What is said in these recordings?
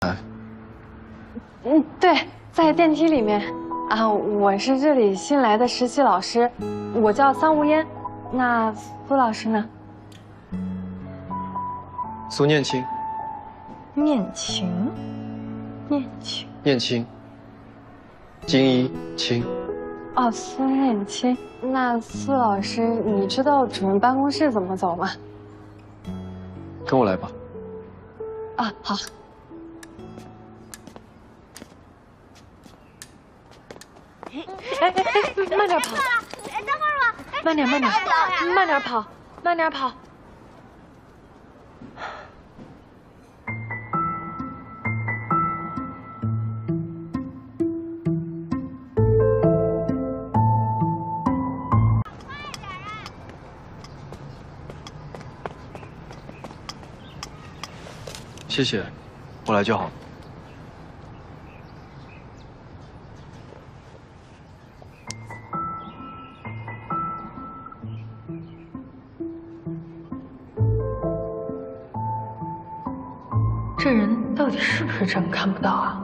才？ 对，在电梯里面。啊，我是这里新来的实习老师，我叫桑无烟。那苏老师呢？ 苏念青。 念青。 念青。金一青。 哦，苏念青。那苏老师，你知道主任办公室怎么走吗？ 跟我来吧。 啊，好。哎，慢点跑！ 哎，等会儿吧， 慢点跑，慢点跑。 谢谢，我来就好。 这人到底是不是真看不到啊？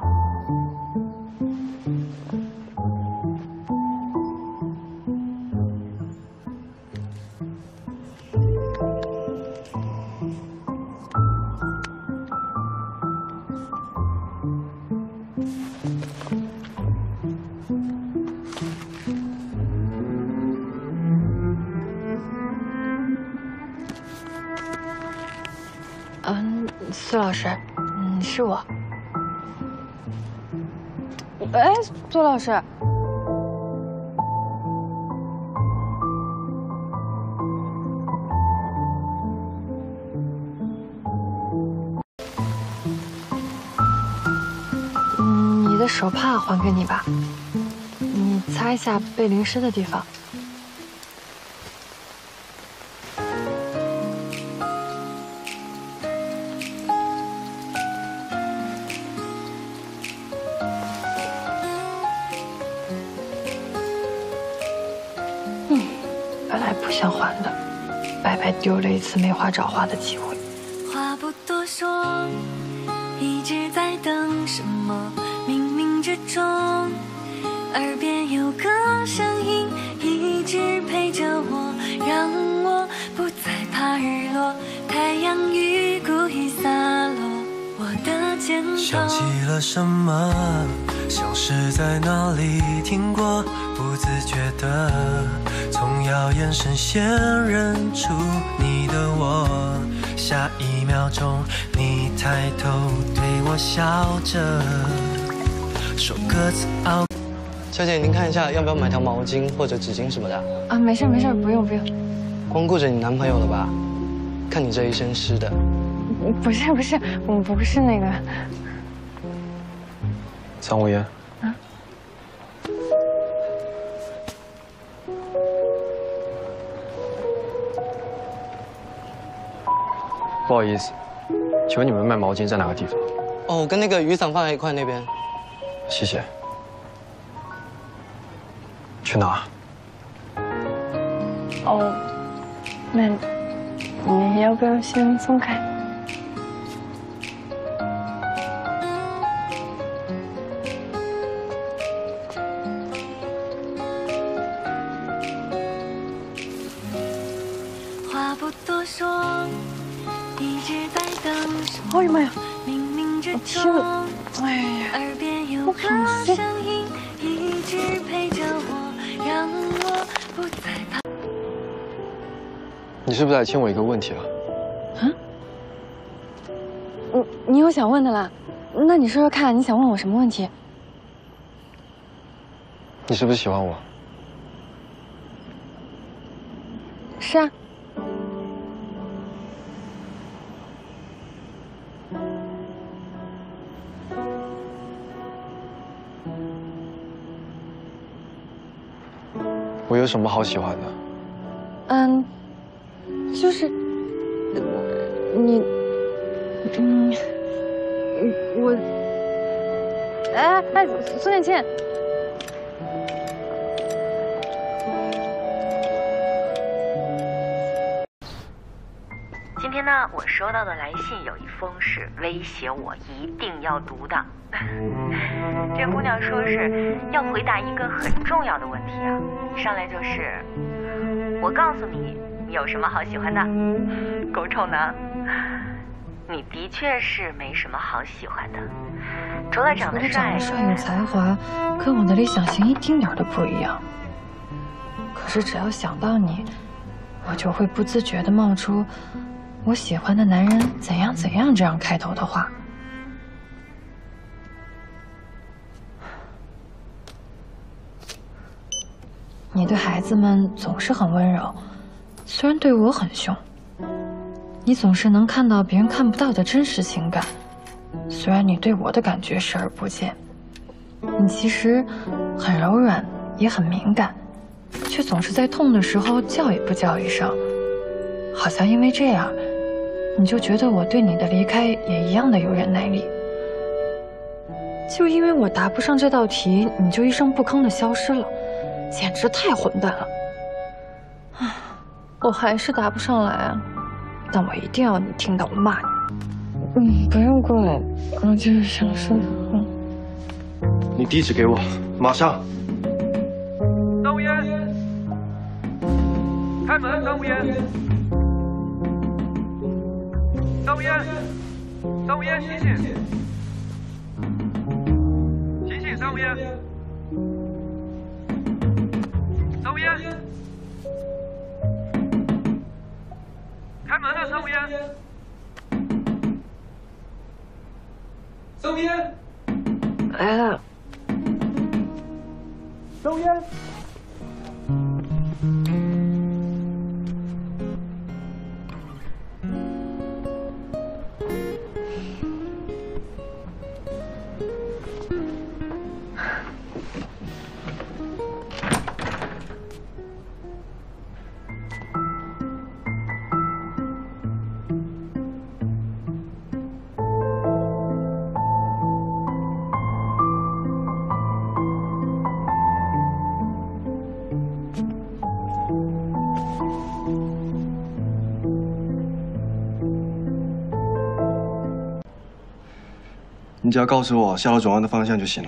苏老师，是我。哎，苏老师，你的手帕还给你吧，你擦一下被淋湿的地方。本来不想还的，白白丢了一次没花着花的机会。 话不多说，一直在等什么？冥冥之中，耳边有个声音一直陪着我，让我不再怕日落。太阳雨故意洒落我的肩头。 想起了什么？像是在哪里听过，不自觉的从遥远声线认出你的我。下一秒钟，你抬头对我笑着，说歌词熬。 小姐，您看一下要不要买条毛巾或者纸巾什么的？ 啊，没事，不用。 光顾着你男朋友了吧？看你这一身湿的。 不是，我们不是那个。 桑无烟。 啊？ 不好意思，请问你们卖毛巾在哪个地方？ 哦，我跟那个雨伞放在一块那边。 谢谢。去哪？ 哦，那你要不要先松开？ 话不多说，一直在等什么？ 哎呀妈呀！ 冥冥之天中， 哪！哎呀， 耳边有个声音一直陪着我，让我不再怕。 你是不是来请我一个问题啊？ 啊？你有想问的啦？那你说说看，你想问我什么问题？ 你是不是喜欢我？ 是啊。 我有什么好喜欢的？ 就是你，我，哎，苏念倩， 今天呢，我收到的来信有一封是威胁我一定要读的。这姑娘说是要回答一个很重要的问题啊，上来就是，我告诉你，你有什么好喜欢的？狗臭男，你的确是没什么好喜欢的，除了长得帅有才华，跟我的理想型一丁点都不一样。可是只要想到你，我就会不自觉地冒出我喜欢的男人怎样怎样这样开头的话。你对孩子们总是很温柔，虽然对我很凶。你总是能看到别人看不到的真实情感，虽然你对我的感觉视而不见。你其实很柔软，也很敏感，却总是在痛的时候叫也不叫一声，好像因为这样，你就觉得我对你的离开也一样的有忍耐力。就因为我答不上这道题，你就一声不吭的消失了，简直太混蛋了！唉，我还是答不上来啊，但我一定要你听到我骂你。不用过来，我就是想说， 你地址给我，马上。 张无烟，开门！张无烟，张无烟，张无烟，醒醒！醒醒，张无烟！张无烟，开门啊！张无烟，张无烟， 来了。 张无烟。 你只要告诉我下楼转弯的方向就行了。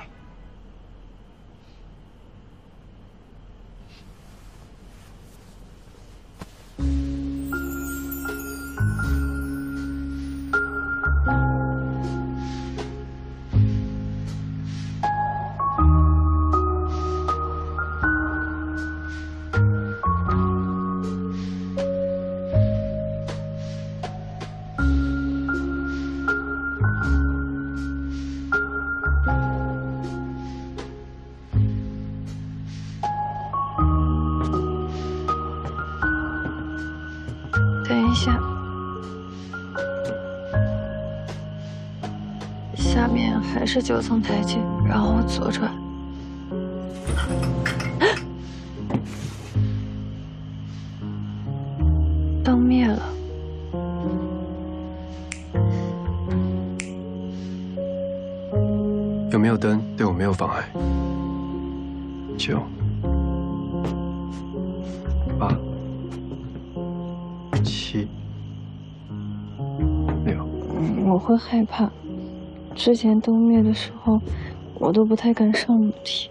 等一下，下面还是9层台阶，然后左转。灯灭了。 有没有灯对我没有妨碍。9、8、7、6。 我会害怕，之前灯灭的时候，我都不太敢上楼梯。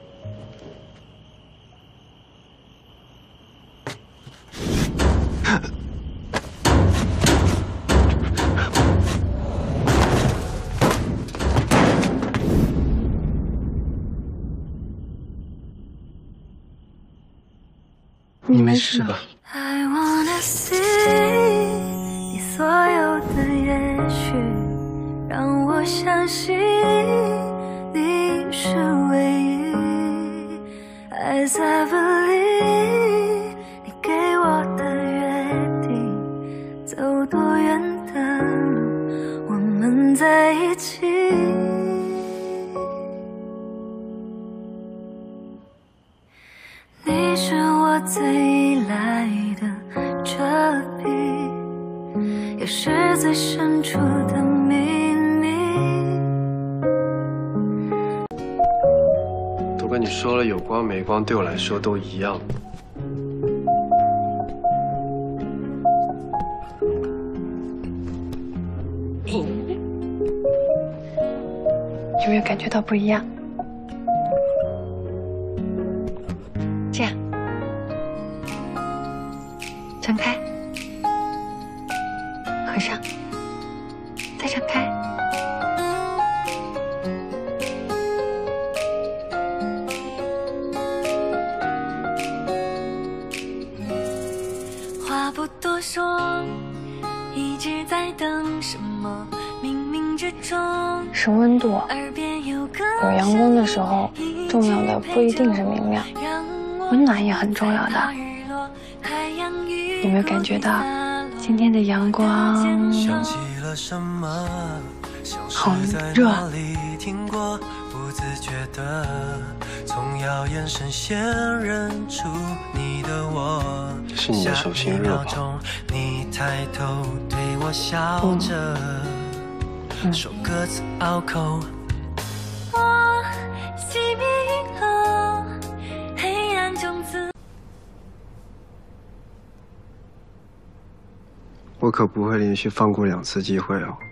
你没事吧？ I wanna see 你所有的也许，让我相信你是唯一。As I believe 你给我的约定，走多远的路，我们在一起。你是我最依赖的遮蔽，也是最深处的秘密。 都跟你说了，有光没光对我来说都一样。 有没有感觉到不一样？这样，张开，合上，再张开。 话不多说，一直在等什么？冥冥之中， 是温度。 耳边有个有阳光的时候，重要的不一定是明亮，温暖也很重要的。有没有感觉到今天的阳光好热？ 不自觉的从遥远神仙认出你的我， 是你的手心热吧？ 你抬头对我笑着，说各自拗口。 我熄灭银河，黑暗中自。 我可不会连续放过2次机会哦。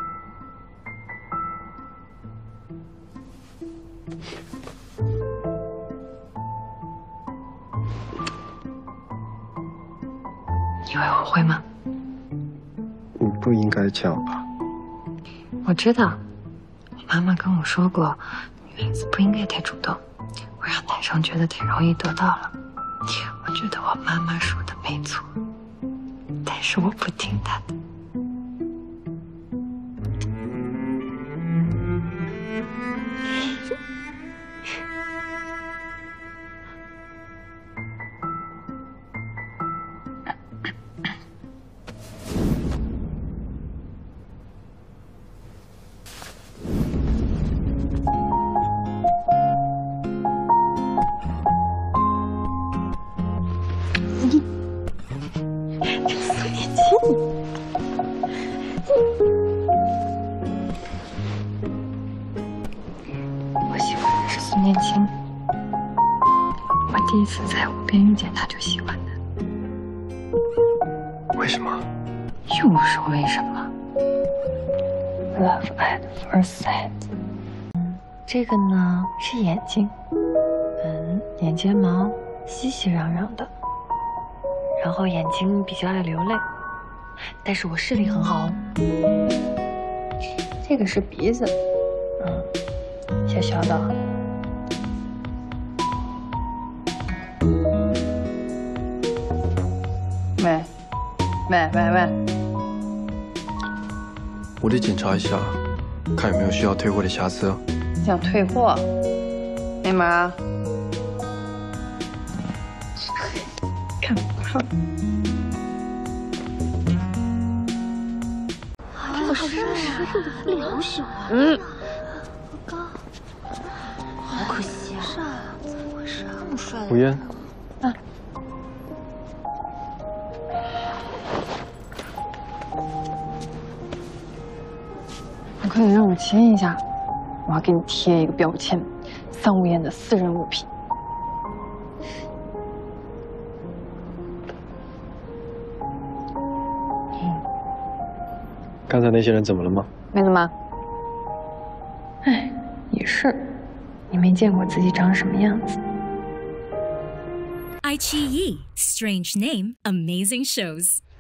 你会后悔吗？ 你不应该这样吧？ 我知道，我妈妈跟我说过，女孩子不应该太主动，会让男生觉得太容易得到了。我觉得我妈妈说的没错，但是我不听她的。我喜欢的是苏念青，我第一次在湖边遇见他就喜欢他。 为什么？ 又是为什么 ？Love at first sight。这个呢是眼睛，眼睫毛稀稀攘攘的，然后眼睛比较爱流泪，但是我视力很好哦。这个是鼻子，小小的。喂， 我得检查一下，看有没有需要退货的瑕疵。 想退货？没门啊！ 看不上。 好帅啊！脸好小啊！好高，好可惜啊！怎么回事啊？这么帅的吴嫣， 你可以让我签一下，我要给你贴一个标签，桑无言的私人物品。 刚才那些人怎么了吗？ 没怎么。哎，也是，你没见过自己长什么样子。 iQIYI, strange name, amazing shows.